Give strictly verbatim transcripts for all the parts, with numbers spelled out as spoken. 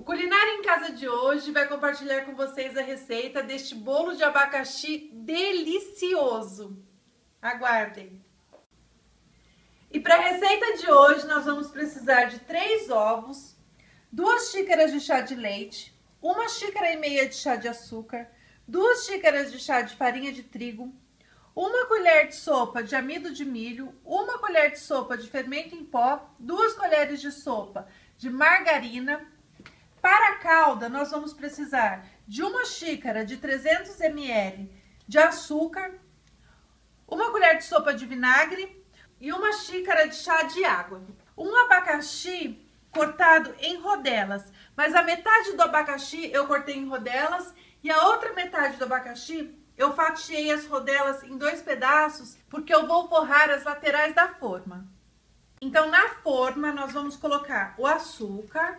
Culinária em Casa de hoje vai compartilhar com vocês a receita deste bolo de abacaxi delicioso. Aguardem! E para a receita de hoje nós vamos precisar de três ovos, duas xícaras de chá de leite, uma xícara e meia de chá de açúcar, duas xícaras de chá de farinha de trigo, uma colher de sopa de amido de milho, uma colher de sopa de fermento em pó, duas colheres de sopa de margarina. Para a calda, nós vamos precisar de uma xícara de trezentos mililitros de açúcar, uma colher de sopa de vinagre e uma xícara de chá de água. Um abacaxi cortado em rodelas, mas a metade do abacaxi eu cortei em rodelas e a outra metade do abacaxi eu fatiei as rodelas em dois pedaços, porque eu vou forrar as laterais da forma. Então, na forma, nós vamos colocar o açúcar,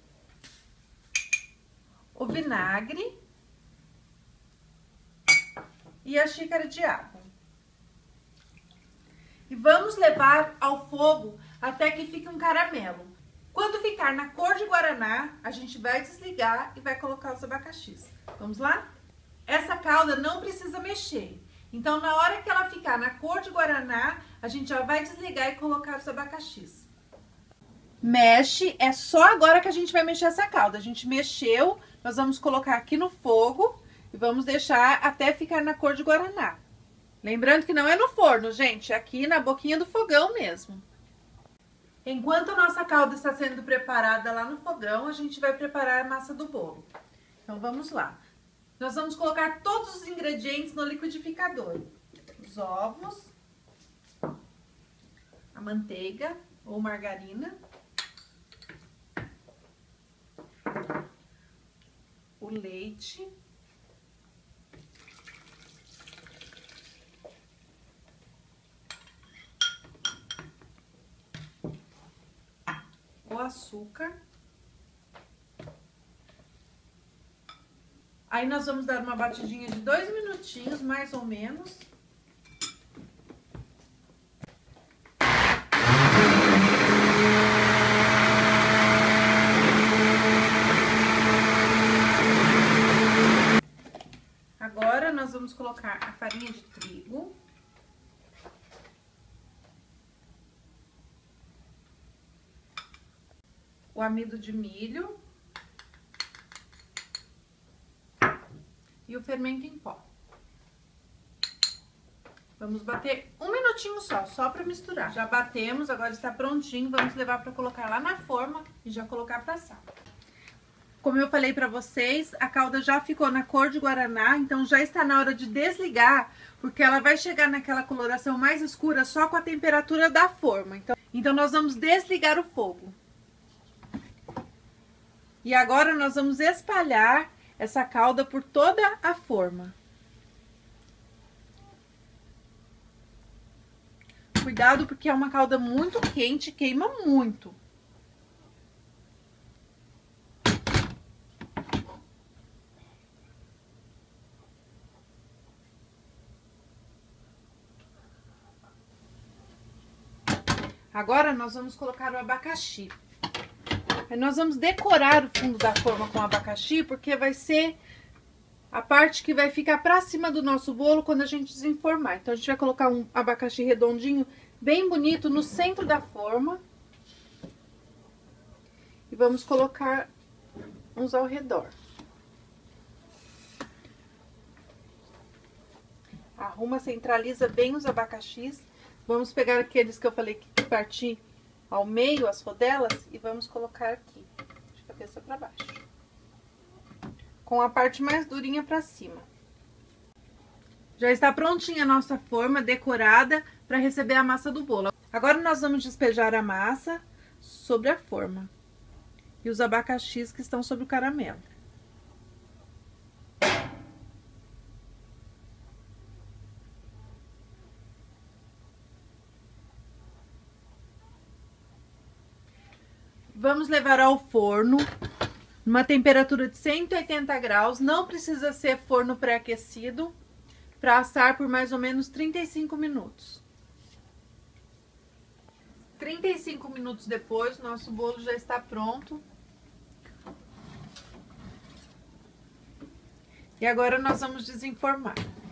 o vinagre e a xícara de água. E vamos levar ao fogo até que fique um caramelo. Quando ficar na cor de guaraná, a gente vai desligar e vai colocar os abacaxis. Vamos lá? Essa calda não precisa mexer. Então, na hora que ela ficar na cor de guaraná, a gente já vai desligar e colocar os abacaxis. Mexe, é só agora que a gente vai mexer essa calda. A gente mexeu, nós vamos colocar aqui no fogo e vamos deixar até ficar na cor de guaraná. Lembrando que não é no forno, gente, é aqui na boquinha do fogão mesmo. Enquanto a nossa calda está sendo preparada lá no fogão, a gente vai preparar a massa do bolo. Então, vamos lá. Nós vamos colocar todos os ingredientes no liquidificador. Os ovos, a manteiga ou margarina, o leite, o açúcar. Aí nós vamos dar uma batidinha de dois minutinhos, mais ou menos. Agora nós vamos colocar a farinha de trigo. O amido de milho. E o fermento em pó. Vamos bater um minutinho só, só para misturar. Já batemos, agora está prontinho, vamos levar para colocar lá na forma e já colocar para assar. Como eu falei para vocês, a calda já ficou na cor de guaraná, então já está na hora de desligar, porque ela vai chegar naquela coloração mais escura só com a temperatura da forma. Então, então nós vamos desligar o fogo. E agora nós vamos espalhar essa calda por toda a forma. Cuidado, porque é uma calda muito quente, queima muito. Agora nós vamos colocar o abacaxi. Aí nós vamos decorar o fundo da forma com abacaxi, porque vai ser a parte que vai ficar pra cima do nosso bolo quando a gente desenformar. Então, a gente vai colocar um abacaxi redondinho, bem bonito, no centro da forma. E vamos colocar uns ao redor. Arruma, centraliza bem os abacaxis. Vamos pegar aqueles que eu falei que parti ao meio, as rodelas, e vamos colocar aqui, de cabeça para baixo, com a parte mais durinha para cima. Já está prontinha a nossa forma decorada para receber a massa do bolo. Agora nós vamos despejar a massa sobre a forma e os abacaxis que estão sobre o caramelo. Vamos levar ao forno, numa temperatura de cento e oitenta graus, não precisa ser forno pré-aquecido, para assar por mais ou menos trinta e cinco minutos. trinta e cinco minutos depois, nosso bolo já está pronto. E agora nós vamos desenformar.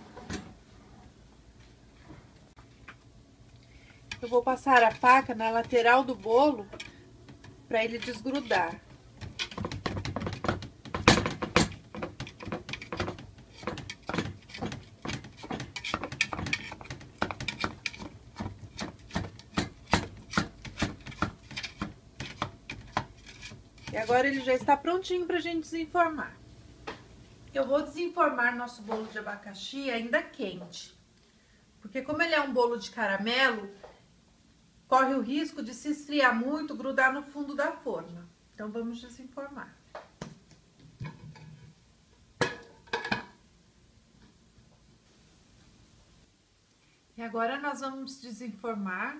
Eu vou passar a faca na lateral do bolo para ele desgrudar. E agora ele já está prontinho para a gente desenformar. Eu vou desenformar nosso bolo de abacaxi ainda quente. Porque como ele é um bolo de caramelo, corre o risco de se esfriar muito, grudar no fundo da forma. Então vamos desenformar. E agora nós vamos desenformar.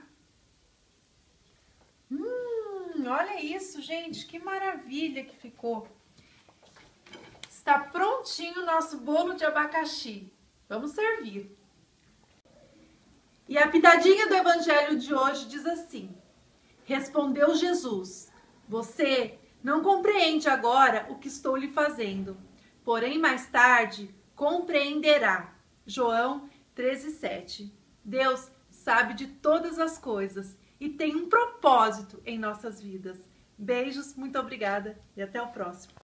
Hum, olha isso, gente, que maravilha que ficou. Está prontinho o nosso bolo de abacaxi. Vamos servir. E a pitadinha do evangelho de hoje diz assim: respondeu Jesus: você não compreende agora o que estou lhe fazendo, porém mais tarde compreenderá. João treze, sete. Deus sabe de todas as coisas e tem um propósito em nossas vidas. Beijos, muito obrigada e até o próximo.